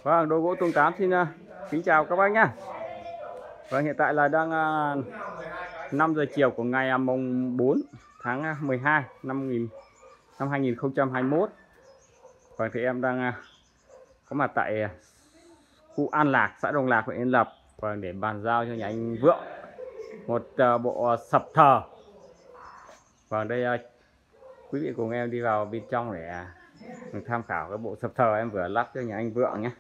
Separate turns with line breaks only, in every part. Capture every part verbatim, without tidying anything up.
Vâng, Đồ gỗ Tùng Tám xin uh, kính chào các bác nhé. Vâng, hiện tại là đang uh, năm giờ chiều của ngày uh, mùng bốn tháng mười hai năm nghìn năm hai nghìn không trăm hai mươi mốt. Vâng, thì em đang uh, có mặt tại uh, khu An Lạc, xã Đồng Lạc, huyện Yên Lập. Vâng, để bàn giao cho nhà anh Vượng một uh, bộ uh, sập thờ. Vâng, đây uh, quý vị cùng em đi vào bên trong để uh, tham khảo cái bộ sập thờ em vừa lắp cho nhà anh Vượng nhé.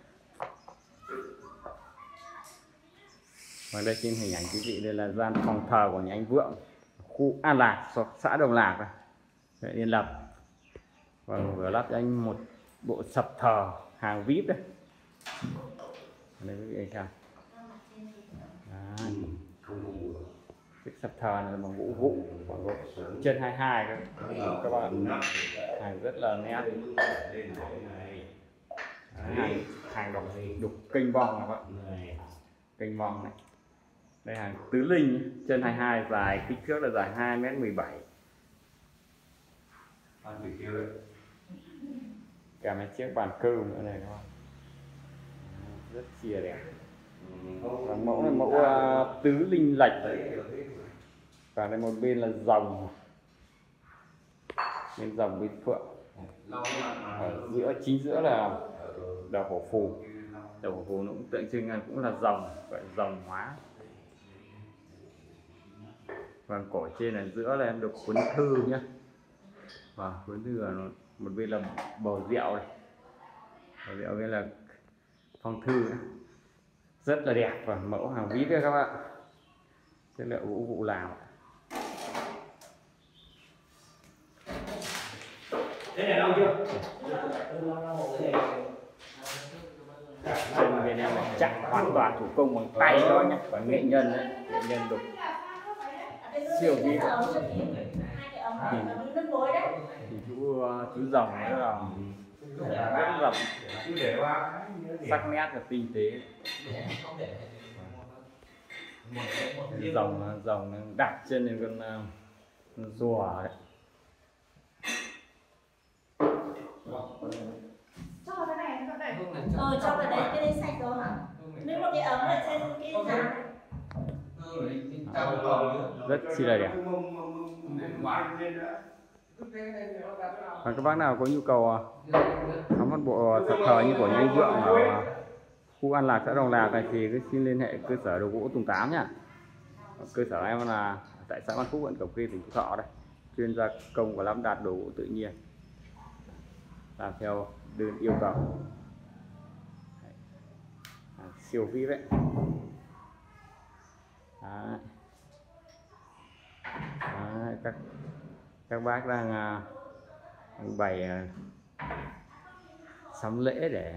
Và đây trên hình ảnh quý vị, đây là gian phòng thờ của nhà anh Vượng, khu An Lạc, xã Đồng Lạc, huyện Yên Lập. Và vừa lắp cho anh một bộ sập thờ hàng vê i pê đấy. Đây quý vị xem. Cái sập thờ này là bằng gỗ vụ, bằng gỗ chân hai mươi hai các bạn, hàng rất là nét. Hàng, hàng độc đục kênh bong các bạn, kênh bong này. Đây hàng tứ linh chân hai mươi hai, dài kích thước là dài hai mét mười bảy. Cả mấy chiếc bàn cơm nữa này các bạn, rất chia đẹp. Và mẫu này mẫu uh, tứ linh lệch. Và đây một bên là rồng, bên rồng bên phượng. Ở giữa, chính giữa là đầu hổ phù. Đầu hổ phù nó cũng tượng trưng cũng là rồng, gọi là rồng hóa. Và cổ trên là giữa là em được cuốn thư nhé. Và cuốn thư là một bên là bầu rượu này, bầu rượu bên là phong thư này. Rất là đẹp và mẫu hàng vê i pê các bạn, chất liệu gỗ vụ làm.
Thế này lâu chưa?
Chân bên em là chắc hoàn toàn thủ công bằng tay thôi nhé, và nghệ nhân đấy, nghệ nhân đục siêu vĩ. Thì, thì chú chú rồng nữa là rất là sắc nét và tinh tế. Rồng rồng đặt trên lên con uh, rùa đấy.
Cho cái này nó đây. Ờ cho cái đấy, cái đấy sạch rồi hả? Nếu một cái ấm ở trên cái
À, rất chi là đẹp. Và các bác nào có nhu cầu khám phá bộ sập thờ như của nhà anh Vượng ở khu An Lạc, xã Đồng Lạc này thì cứ xin liên hệ cơ sở đồ gỗ Tùng Tám nhá. Cơ sở em là tại xã Văn Phúc, huyện Cẩm Khê, tỉnh Phú Thọ đây, chuyên gia công và lắp đặt đồ gỗ tự nhiên, làm theo đơn yêu cầu. À, siêu vê i pê đấy. Đấy. Đấy, các các bác đang, đang bày uh, sắm lễ để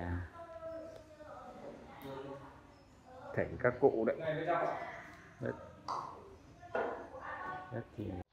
thỉnh các cụ đấy. Rất, rất thì